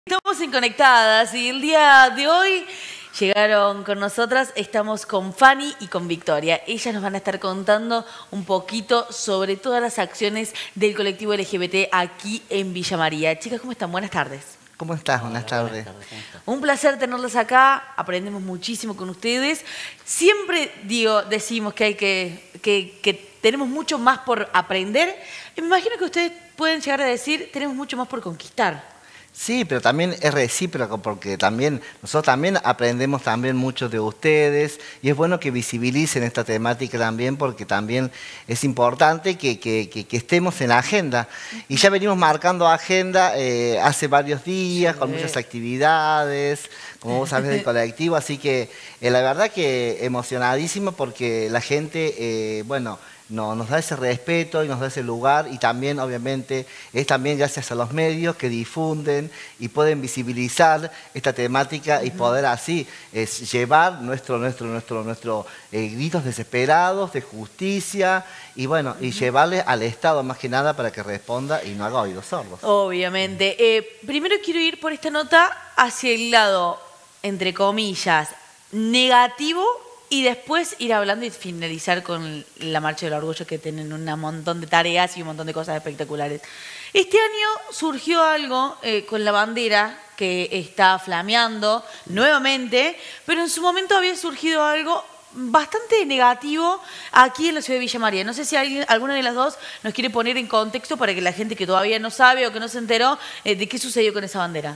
Estamos en Conectadas y el día de hoy llegaron con nosotras, estamos con Fanny y con Victoria. Ellas nos van a estar contando un poquito sobre todas las acciones del colectivo LGBT aquí en Villa María. Chicas, ¿cómo están? Buenas tardes. ¿Cómo estás? Buenas tardes. Un placer tenerlas acá, aprendemos muchísimo con ustedes. Siempre decimos que tenemos mucho más por aprender. Me imagino que ustedes pueden llegar a decir, tenemos mucho más por conquistar. Sí, pero también es recíproco porque también nosotros también aprendemos también mucho de ustedes y es bueno que visibilicen esta temática también porque también es importante que estemos en la agenda. Y ya venimos marcando agenda hace varios días con muchas actividades, como vos sabés, del colectivo, así que la verdad que emocionadísimo porque la gente, bueno, nos da ese respeto y nos da ese lugar y también obviamente es también gracias a los medios que difunden y pueden visibilizar esta temática y poder así llevar nuestros gritos desesperados de justicia y bueno, y llevarles al Estado más que nada para que responda y no haga oídos sordos. Obviamente. Primero quiero ir por esta nota hacia el lado, entre comillas, negativo. Y después ir hablando y finalizar con la Marcha del Orgullo, que tienen un montón de tareas y un montón de cosas espectaculares. Este año surgió algo con la bandera que está flameando nuevamente, pero en su momento había surgido algo bastante negativo aquí en la ciudad de Villa María. No sé si alguna de las dos nos quiere poner en contexto para que la gente que todavía no sabe o que no se enteró de qué sucedió con esa bandera.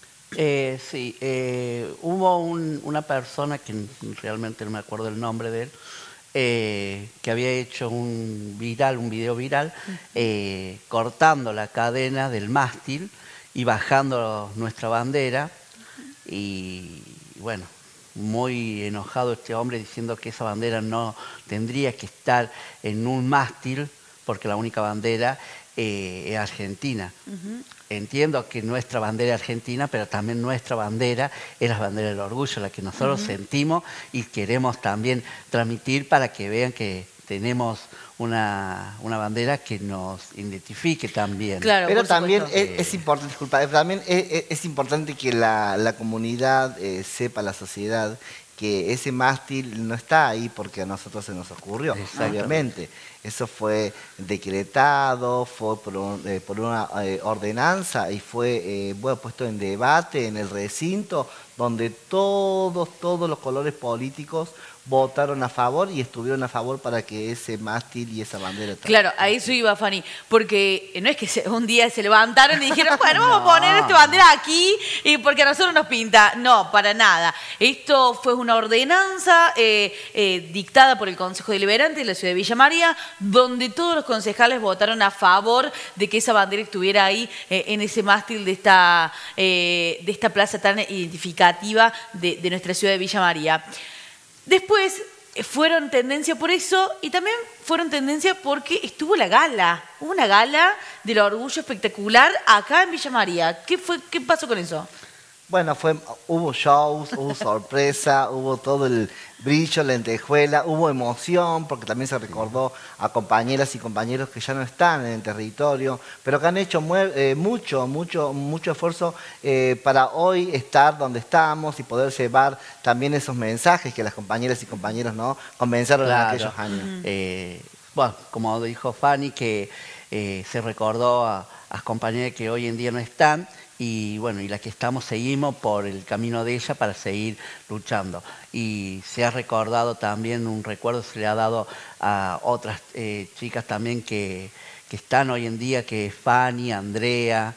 Sí, hubo una persona que realmente no me acuerdo el nombre de él, que había hecho un video viral, cortando la cadena del mástil y bajando nuestra bandera. Y bueno, muy enojado este hombre diciendo que esa bandera no tendría que estar en un mástil porque la única bandera es argentina. Entiendo que nuestra bandera es argentina, pero también nuestra bandera es la bandera del orgullo, la que nosotros sentimos y queremos también transmitir para que vean que tenemos una bandera que nos identifique también. Claro, pero también es importante, disculpa, también es importante que la comunidad sepa, la sociedad, que ese mástil no está ahí porque a nosotros se nos ocurrió, obviamente. Eso fue decretado, fue por una ordenanza y fue bueno, puesto en debate en el recinto donde todos los colores políticos votaron a favor y estuvieron a favor para que ese mástil y esa bandera... Claro, a eso iba, Fanny, porque no es que un día se levantaron y dijeron, bueno, vamos a poner esta bandera aquí y porque a nosotros nos pinta. No, para nada. Esto fue una ordenanza dictada por el Consejo Deliberante de la ciudad de Villa María, donde todos los concejales votaron a favor de que esa bandera estuviera ahí en ese mástil de esta plaza tan identificativa de nuestra ciudad de Villa María. Después fueron tendencia por eso y también fueron tendencia porque estuvo la gala. Hubo una gala del orgullo espectacular acá en Villa María. ¿Qué pasó con eso? Bueno, hubo shows, hubo sorpresa, hubo todo el brillo, lentejuela, hubo emoción, porque también se recordó a compañeras y compañeros que ya no están en el territorio, pero que han hecho mucho esfuerzo para hoy estar donde estamos y poder llevar también esos mensajes que las compañeras y compañeros no comenzaron en aquellos años. Bueno, como dijo Fanny, que se recordó a compañeras que hoy en día no están, y bueno, y las que estamos seguimos por el camino de ella para seguir luchando. Y se ha recordado también, un recuerdo se le ha dado a otras chicas también que están hoy en día, que es Fanny, Andrea,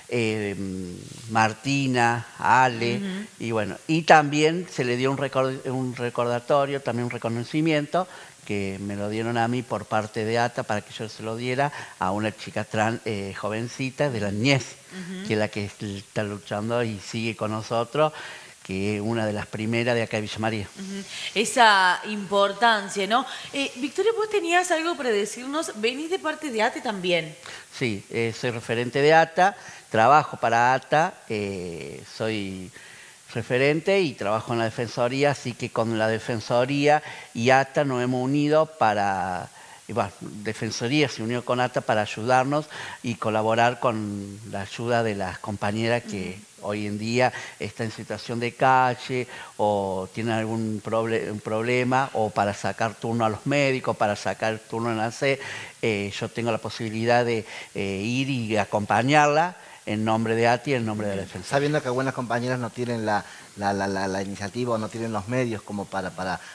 Martina, Ale, y bueno, y también se le dio un recordatorio, también un reconocimiento, que me lo dieron a mí por parte de ATA para que yo se lo diera a una chica trans jovencita de la niñez, que es la que está luchando y sigue con nosotros, que es una de las primeras de acá de Villa María. Esa importancia, ¿no? Victoria, vos tenías algo para decirnos, venís de parte de ATA también. Sí, soy referente de ATA, trabajo para ATA, soy referente y trabajo en la Defensoría, así que con la Defensoría y ATA nos hemos unido para y bueno, Defensoría se unió con ATA para ayudarnos y colaborar con la ayuda de las compañeras que hoy en día están en situación de calle o tienen algún un problema, o para sacar turno a los médicos, para sacar turno en la C. Yo tengo la posibilidad de ir y acompañarla en nombre de ATI y en nombre de la Defensoría. Sabiendo que algunas compañeras no tienen la iniciativa o no tienen los medios como para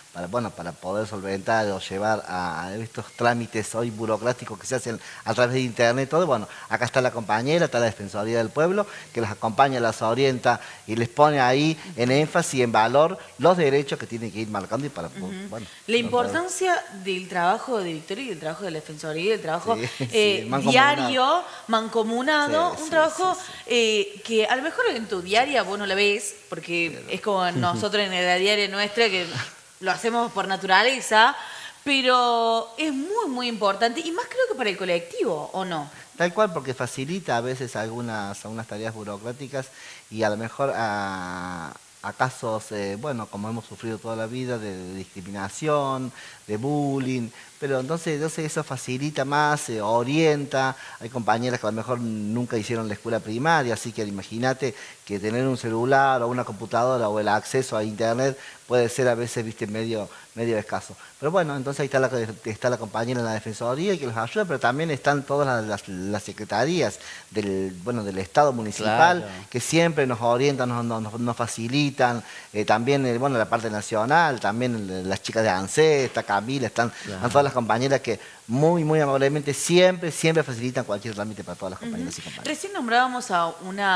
poder solventar o llevar a estos trámites hoy burocráticos que se hacen a través de internet, todo, bueno, acá está la compañera, está la Defensoría del Pueblo, que las acompaña, las orienta y les pone ahí en énfasis, en valor, los derechos que tienen que ir marcando y para, bueno. La importancia del trabajo de Victoria y del trabajo de la Defensoría, del trabajo mancomunado. diario, mancomunado, Sí, un sí, trabajo sí. que a lo mejor en tu diaria vos no la ves, porque es como nosotros en la diaria nuestra, que lo hacemos por naturaleza, pero es muy, muy importante, y más creo que para el colectivo, ¿o no? Tal cual, porque facilita a veces algunas tareas burocráticas y a lo mejor a casos, bueno, como hemos sufrido toda la vida, de discriminación, de bullying, pero entonces eso facilita más, orienta. Hay compañeras que a lo mejor nunca hicieron la escuela primaria, así que imagínate que tener un celular o una computadora o el acceso a internet puede ser a veces, viste, medio escaso. Pero bueno, entonces ahí está la compañera en la Defensoría que los ayuda, pero también están todas las secretarías del Estado municipal, claro, que siempre nos orientan, nos facilitan, también bueno, la parte nacional, también las chicas de ANSES, está Camila, están todas las compañeras que muy, muy amablemente siempre facilitan cualquier trámite para todas las compañeras y compañeros. Recién nombrábamos a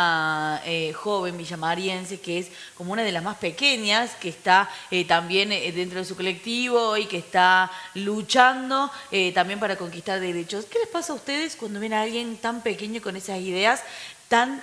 una joven villamariense que es como una de las más pequeñas, que está también dentro de su colectivo y que está luchando también para conquistar derechos. ¿Qué les pasa a ustedes cuando ven a alguien tan pequeño con esas ideas tan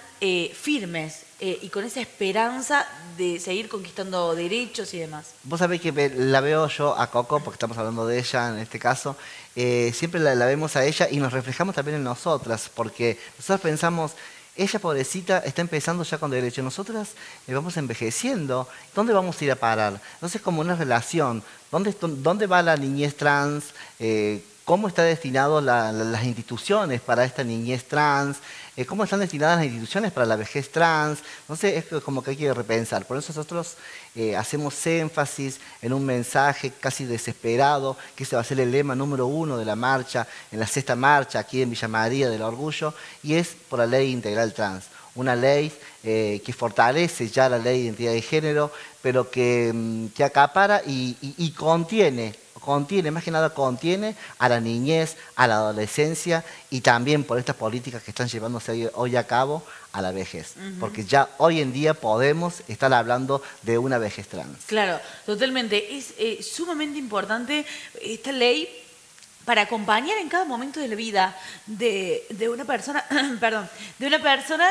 firmes y con esa esperanza de seguir conquistando derechos y demás? Vos sabés que la veo yo a Coco, porque estamos hablando de ella en este caso, siempre la vemos a ella y nos reflejamos también en nosotras, porque nosotros pensamos, ella pobrecita está empezando ya con derecho, nosotras vamos envejeciendo, ¿dónde vamos a ir a parar? Entonces como una relación, ¿dónde va la niñez trans? ¿Cómo están destinadas las instituciones para esta niñez trans? ¿Cómo están destinadas las instituciones para la vejez trans? Entonces es como que hay que repensar. Por eso nosotros hacemos énfasis en un mensaje casi desesperado, que ese va a ser el lema número 1 de la marcha, en la 6ª marcha aquí en Villa María del Orgullo, y es por la Ley Integral Trans. Una ley que fortalece ya la Ley de Identidad de Género, pero que acapara y contiene, más que nada contiene a la niñez, a la adolescencia y también por estas políticas que están llevándose hoy a cabo a la vejez. Porque ya hoy en día podemos estar hablando de una vejez trans. Claro, totalmente. Es sumamente importante esta ley para acompañar en cada momento de la vida de una persona, perdón, de una persona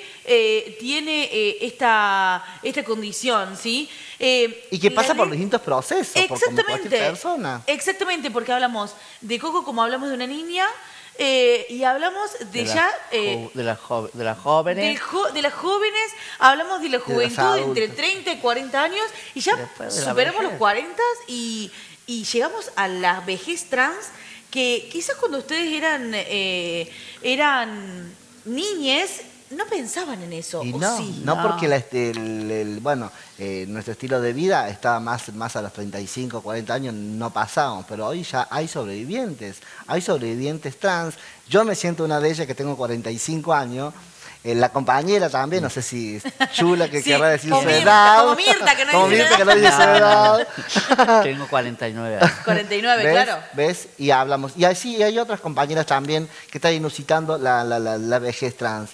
que tiene esta condición, ¿sí? Y que pasa por distintos procesos, por como cualquier persona. Exactamente, porque hablamos de Coco como hablamos de una niña, y hablamos de las jóvenes. De las jóvenes, hablamos de la juventud de entre 30 y 40 años, y ya superamos los 40 y llegamos a la vejez trans, que quizás cuando ustedes eran niñes no pensaban en eso. Y sí. no, porque nuestro estilo de vida estaba más a los 35, 40 años, no pasábamos, pero hoy ya hay sobrevivientes trans. Yo me siento una de ellas que tengo 45 años. La compañera también, no sé si Chula, que querrá decir su edad. Como Mirta, que no dice su edad. Tengo 49 años. 49, ¿Ves? claro. ¿Ves? Y hablamos. Y así hay otras compañeras también que están inusitando la vejez trans.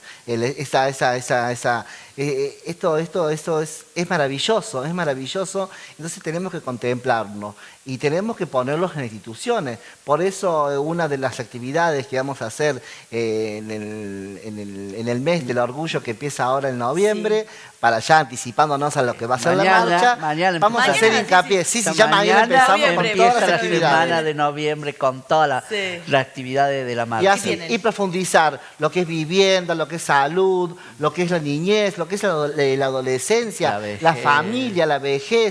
Esto es maravilloso, es maravilloso. Entonces tenemos que contemplarnos y tenemos que ponerlos en instituciones. Por eso una de las actividades que vamos a hacer en el mes del orgullo, que empieza ahora en noviembre, para ya anticipándonos a lo que va a ser la marcha, vamos a hacer hincapié. Sí, ya mañana empezamos con todas las actividades. La semana de noviembre con todas las actividades de la marcha. Y profundizar lo que es vivienda, lo que es salud, lo que es la niñez, lo que es la adolescencia, la familia, la vejez.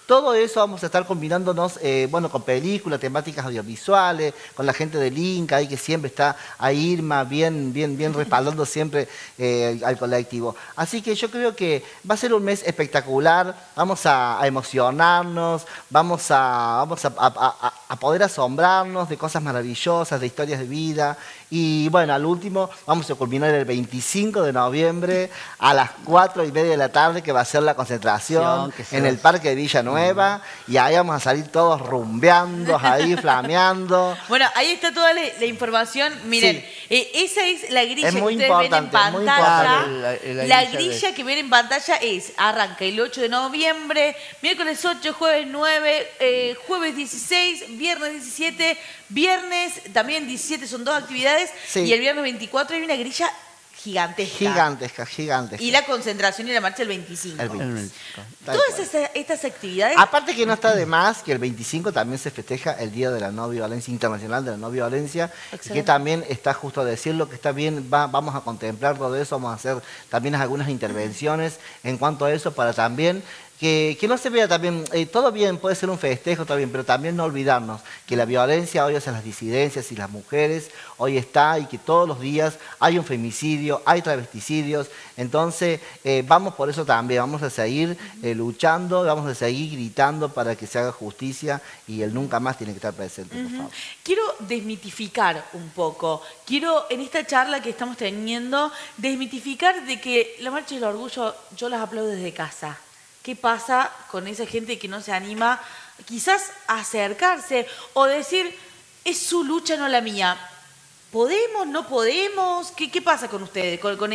todo eso vamos a estar combinándonos, bueno, con películas, temáticas audiovisuales, con la gente del Inca, ahí que siempre está ahí Irma, bien respaldando siempre al colectivo. Así que yo creo que va a ser un mes espectacular, vamos a emocionarnos, vamos a poder asombrarnos de cosas maravillosas, de historias de vida. Y bueno, al último vamos a culminar el 25 de noviembre a las 4:30 de la tarde, que va a ser la concentración en el Parque de Villanueva. Y ahí vamos a salir todos rumbeando, ahí flameando. Bueno, ahí está toda la información. Miren, Sí. Esa es la grilla Es que muy ustedes ven en importante, muy pantalla. importante. La grilla que ven en pantalla arranca el 8 de noviembre, miércoles 8, jueves 9, jueves 16, viernes 17, viernes también 17, son 2 actividades, Sí. y el viernes 24 hay una grilla gigantesca. Gigantesca. Y la concentración y la marcha el 25. El 25. Tal Todas cual. estas actividades... Aparte que no está de más que el 25 también se festeja el Día de la No Violencia Internacional de la No Violencia, y que también está justo a decirlo, que está bien, vamos a contemplar todo eso, vamos a hacer también algunas intervenciones en cuanto a eso para también que no se vea también, todo bien, puede ser un festejo, todo bien, pero también no olvidarnos que la violencia hoy hacia las disidencias y las mujeres hoy está, y que todos los días hay un femicidio, hay travesticidios. Entonces vamos por eso también, vamos a seguir luchando, vamos a seguir gritando para que se haga justicia, y el nunca más tiene que estar presente, por favor. Quiero desmitificar un poco, quiero en esta charla que estamos teniendo, desmitificar de que la Marcha del Orgullo yo las aplaudo desde casa. ¿Qué pasa con esa gente que no se anima quizás a acercarse o decir, es su lucha, no la mía? ¿Podemos, no podemos? ¿Qué pasa con ustedes, con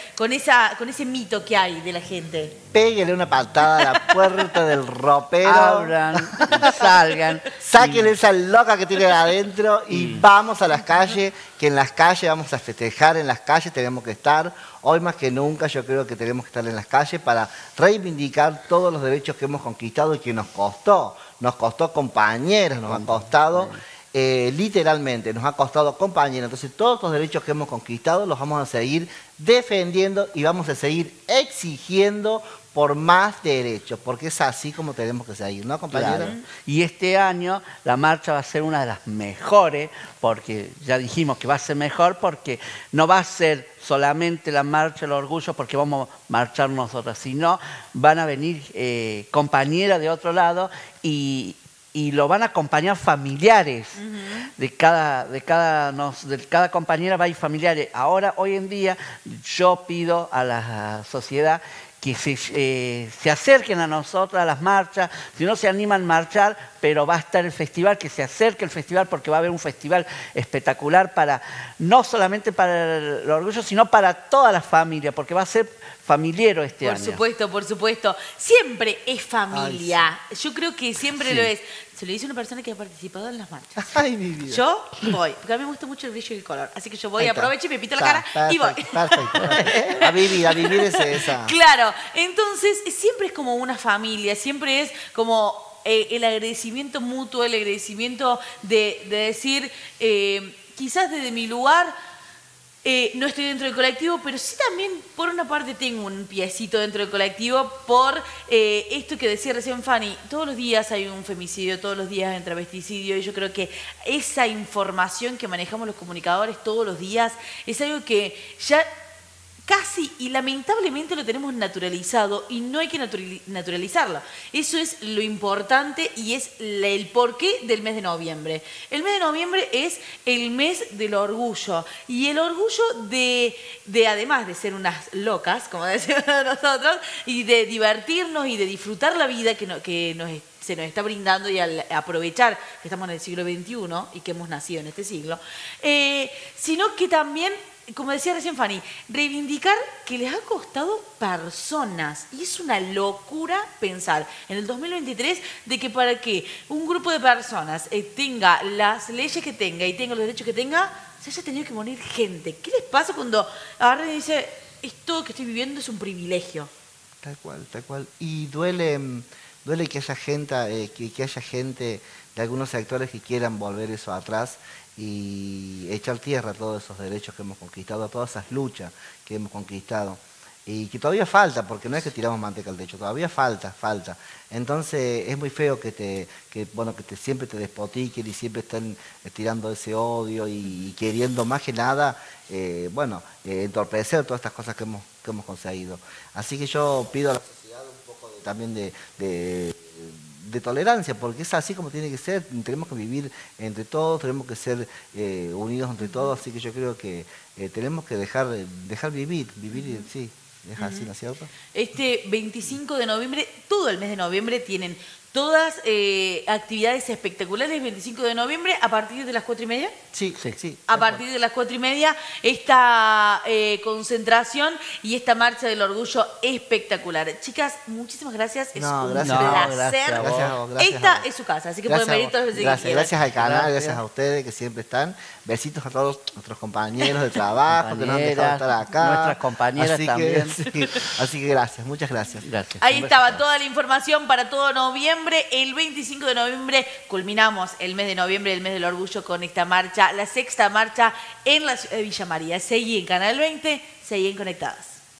ese mito que hay de la gente? Péguele una patada a la puerta del ropero. Abran, salgan. Sáquenle esa loca que tiene adentro y vamos a las calles, que en las calles vamos a festejar, en las calles tenemos que estar. Hoy más que nunca yo creo que tenemos que estar en las calles para reivindicar todos los derechos que hemos conquistado y que nos costó compañeras, nos ha costado... literalmente, nos ha costado compañeros. Entonces todos los derechos que hemos conquistado los vamos a seguir defendiendo y vamos a seguir exigiendo por más derechos, porque es así como tenemos que seguir, ¿no, compañeros? Claro. Y este año la marcha va a ser una de las mejores, porque ya dijimos que va a ser mejor, porque no va a ser solamente la marcha del orgullo porque vamos a marchar nosotras, sino van a venir compañeras de otro lado y lo van a acompañar familiares. De cada compañera va a ir familiares. Ahora, hoy en día, yo pido a la sociedad que se acerquen a nosotros, a las marchas, si no se animan a marchar, pero va a estar el festival, que se acerque el festival, porque va a haber un festival espectacular no solamente para el orgullo, sino para toda la familia, porque va a ser familiero este año. Por supuesto. Siempre es familia. Ay, sí. Yo creo que siempre lo es. Se lo dice una persona que ha participado en las marchas. Ay, mi vida. Yo voy, porque a mí me gusta mucho el brillo y el color. Así que yo voy, aprovecho y me pinto la cara y voy. Perfecto. A vivir es esa. Claro, entonces siempre es como una familia, siempre es como el agradecimiento mutuo, el agradecimiento de decir, quizás desde mi lugar... no estoy dentro del colectivo, pero sí también por una parte tengo un piecito dentro del colectivo por esto que decía recién Fanny. Todos los días hay un femicidio, todos los días hay un travesticidio, y yo creo que esa información que manejamos los comunicadores todos los días es algo que ya casi y lamentablemente lo tenemos naturalizado, y no hay que naturalizarlo. Eso es lo importante y es el porqué del mes de noviembre. El mes de noviembre es el mes del orgullo, y el orgullo de además de ser unas locas, como decimos nosotros, y de divertirnos y de disfrutar la vida se nos está brindando, y al aprovechar que estamos en el siglo XXI y que hemos nacido en este siglo, sino que también, como decía recién Fanny, reivindicar que les ha costado personas. Y es una locura pensar en el 2023 de que para que un grupo de personas tenga las leyes que tenga y tenga los derechos que tenga, se haya tenido que morir gente. ¿Qué les pasa cuando agarran y dice, esto que estoy viviendo es un privilegio? Tal cual. Y duele que haya gente, que haya gente de algunos sectores que quieran volver eso atrás y echar tierra a todos esos derechos que hemos conquistado, a todas esas luchas que hemos conquistado. y que todavía falta, porque no es que tiramos manteca al techo, todavía falta. Entonces es muy feo bueno, siempre te despotiquen y siempre estén tirando ese odio y queriendo más que nada, bueno, entorpecer todas estas cosas que hemos conseguido. Así que yo pido a la sociedad un poco también de tolerancia, porque es así como tiene que ser, tenemos que vivir entre todos, tenemos que ser unidos entre todos, así que yo creo que tenemos que dejar vivir, sí. Es así, ¿no es cierto? Este 25 de noviembre, todo el mes de noviembre tienen todas actividades espectaculares. 25 de noviembre, a partir de las 4:30. Sí. A partir de las 4:30, esta concentración y esta marcha del orgullo espectacular. Chicas, muchísimas gracias. Es un placer. Gracias a vos. Esta es su casa, así que pueden venir todas las veces que quieran. Gracias al canal, gracias a ustedes que siempre están. Besitos a todos nuestros compañeros de trabajo que nos han dejado estar acá. Nuestras compañeras también. Así que gracias, muchas gracias. Ahí estaba toda la información para todo noviembre. El 25 de noviembre culminamos el mes de noviembre, el mes del orgullo, con esta marcha, la 6ª marcha en la ciudad de Villa María. Seguí en Canal 20, seguí conectadas.